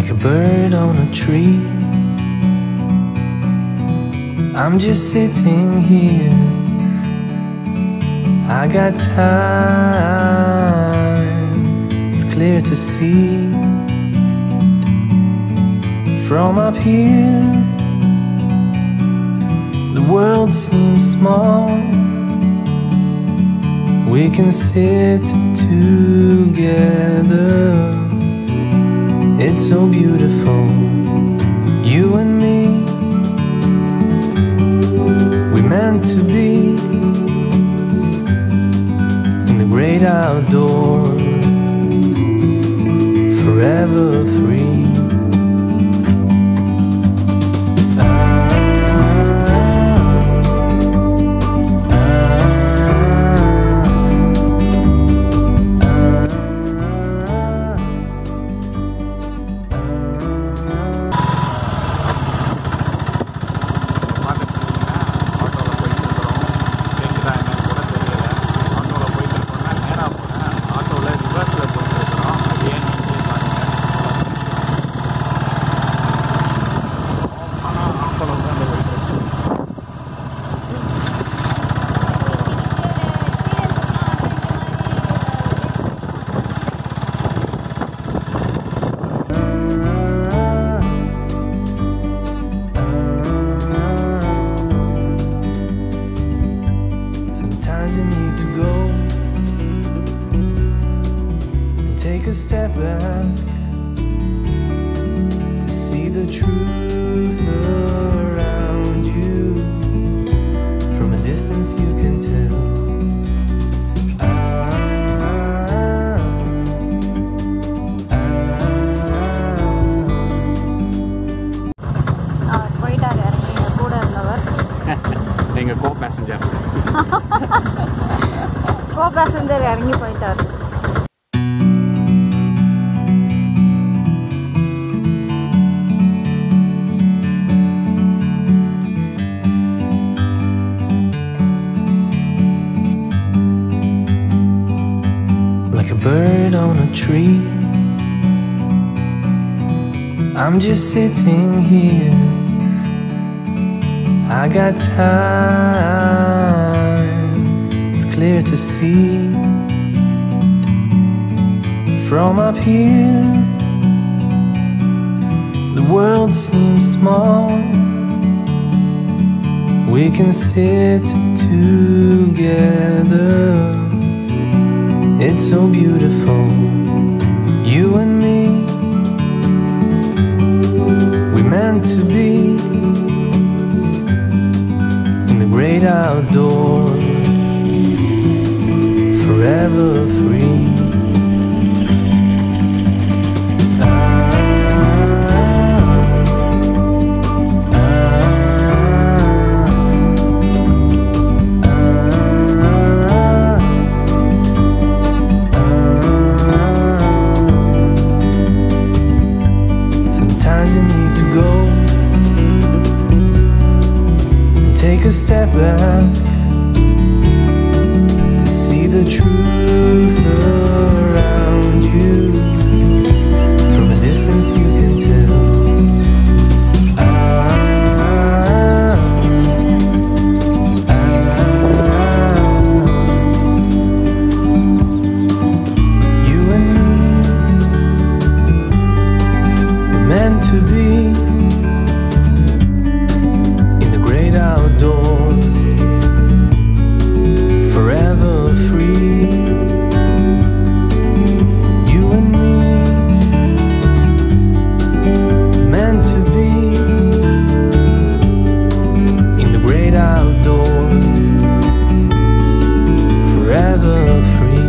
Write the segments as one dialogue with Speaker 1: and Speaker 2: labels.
Speaker 1: like a bird on a tree. I'm just sitting here, I got time, it's clear to see. From up here, the world seems small. We can sit together, it's so beautiful, you and me. We meant to be in the great outdoors, forever free. Sometimes you need to go and take a step back to see the truth around you. From a distance you can tell.
Speaker 2: Co-passenger.
Speaker 3: Co-passenger இறங்கி போயிட்டாரு.
Speaker 1: Like a bird on a tree, I'm just sitting here, I got time, it's clear to see. From up here, the world seems small. We can sit together, it's so beautiful, you and me. We meant to be great outdoors, forever free. Sometimes you need to go, take a step back to see the truth around you. From a distance you can tell. You and me were meant to be outdoors, forever free. You and me, meant to be in the great outdoors, forever free.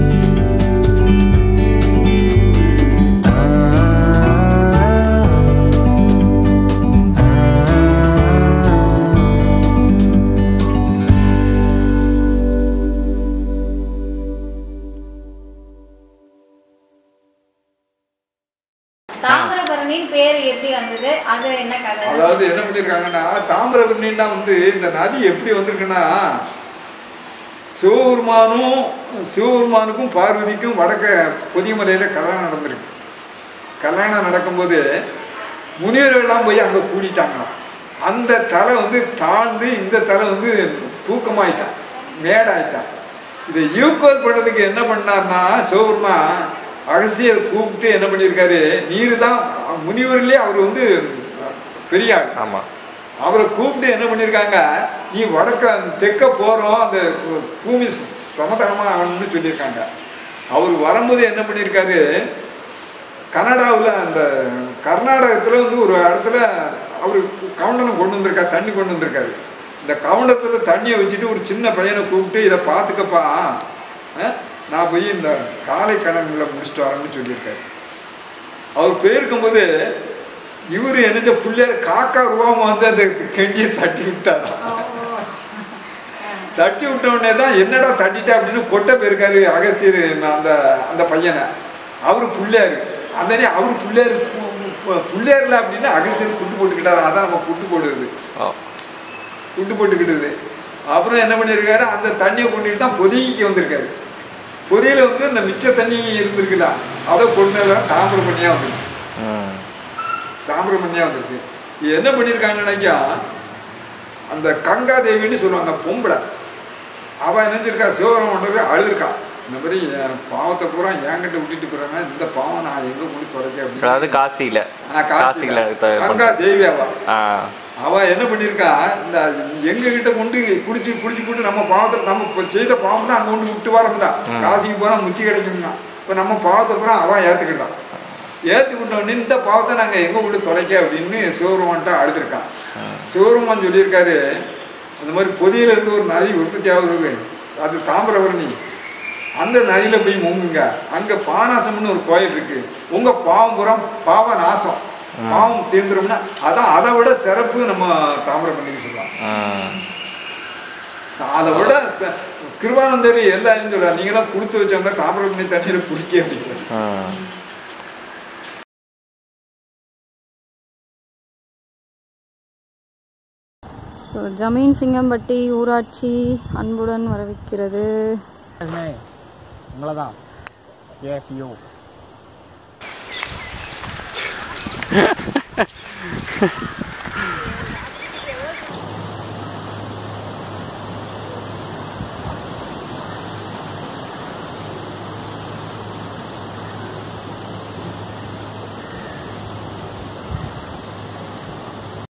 Speaker 3: தாமிரபரணியின் பேர் எப்படி வந்தது? அது என்ன கதை?
Speaker 4: அதாவது என்ன பண்ணிருக்காங்கன்னா, தாமிரபரணின்னா வந்து இந்த நதி எப்படி வந்திருக்குன்னா, சிவபெருமானுக்கும் பார்வதிக்கும் வடக்க பொதியமலையில் கல்யாணம் நடந்திருக்கு. கல்யாணம் நடக்கும்போது முனிவர்கள்லாம் போய் அங்கே கூடிட்டாங்களாம். அந்த தலை வந்து தாழ்ந்து இந்த தலை வந்து தூக்கமாயிட்டான், மேடாயிட்டான். இதை ஈக்குவல் பண்ணுறதுக்கு என்ன பண்ணார்னா சிவபெருமா அகசியர் கூப்பிட்டு என்ன பண்ணியிருக்காரு, நீர் தான் முனிவர்களே அவர் வந்து பெரிய ஆள்.
Speaker 5: ஆமாம்.
Speaker 4: அவரை கூப்பிட்டு என்ன பண்ணியிருக்காங்க, நீ தெற்க போகிறோம் அந்த பூமி சமதளமாக ஆகணும்னு சொல்லியிருக்காங்க. அவர் வரும்போது என்ன பண்ணியிருக்காரு, கனடாவில் அந்த கர்நாடகத்தில் வந்து ஒரு இடத்துல அவர் கவுண்டனம் கொண்டு வந்திருக்காரு, தண்ணி கொண்டு வந்திருக்காரு. இந்த கவுண்டத்தில் தண்ணியை வச்சுட்டு ஒரு சின்ன பையனை கூப்பிட்டு இதை பார்த்துக்கப்பா, நான் போய் இந்த காலை கடன்களை முடிச்சுட்டு வரேன்னு சொல்லியிருக்காரு. அவர் போயிருக்கும்போது இவர் என்னச்ச பிள்ளையார் காக்கா ரூபாம வந்து அந்த கெண்டியை தட்டி விட்டாரா. தட்டி விட்டவுடனே தான் என்னடா தட்டிட்டா அப்படின்னு கொட்டை போயிருக்காரு அகஸ்தியர் அந்த அந்த பையனை. அவர் பிள்ளையாரு அந்த அவர் பிள்ளையார்ல அப்படின்னு அகஸ்தியர் குட்டு போட்டுக்கிட்டாரு. அதான் நம்ம குட்டு போடுறது, குட்டு போட்டுக்கிட்டது. அப்புறம் என்ன பண்ணியிருக்காரு, அந்த தண்ணியை கொண்டுட்டு தான் பொதிக்கு வந்திருக்காரு. பொதியில் வந்து இந்த மிச்ச தண்ணி இருந்திருக்குல்ல அதை கொண்டு தாமிரபரணியாக வந்துருக்கு. தாமிரபரணியாக வந்திருக்கு. இது என்ன பண்ணியிருக்காங்கன்னு நினைக்கா, அந்த கங்கா தேவின்னு சொல்லுவாங்க பொம்பளை, அவள் நினைச்சிருக்கா சிவபெருமான் அழுதுருக்கா, இந்த மாதிரி பாவத்தை பூரா என்கிட்ட விட்டுட்டு போறாங்க, இந்த பாவம் நான் எங்க போய் குறைக்க அப்படின்னு.
Speaker 5: காசியில
Speaker 4: கங்கா தேவி அவ என்ன பண்ணிருக்கா, இந்த எங்க கிட்ட கொண்டு குடிச்சு போட்டு நம்ம பாவத்தை நம்ம செய்த பாவம்னா அங்க கொண்டு விட்டு வரமுடா, காசிக்கு போனா முத்தி கிடைக்கும்னா. இப்ப நம்ம பாவத்தை பூரா அவன் ஏத்துக்கிட்டான். ஏத்துக்கிட்டோன்னு இந்த பாவத்தை நாங்க எங்க கொண்டு தொலைக்க அப்படின்னு சிவபெருமான்ட்ட அழுதுருக்கான். சிவபெருமான் சொல்லியிருக்காரு, அந்த மாதிரி பொதியில இருந்து ஒரு நதி உற்பத்தி ஆகுது, அது தாமிரபரணி, அந்த நதியில போய் முங்குங்க. அங்க பானாசம்னு ஒரு கோயில் இருக்கு, உங்க பாவம் பூரா பாவ நாசம், பாவம் தீர்ந்துரும்னா அதான் அதை விட சிறப்பு நம்ம தாமிரபரணிக்கு சொல்லுவாங்க. அதை விட கிருபானந்தர் எல்லாரும் சொல்லுவாங்க, நீங்களாம் கொடுத்து வச்சவங்க தாமிரபரணி தண்ணீரை குடிக்க அப்படின்னு.
Speaker 3: ஜமீன் சிங்கம்பட்டி ஊராட்சி அன்புடன் வரவேற்கிறது.
Speaker 2: உங்களதான் ஏசியோ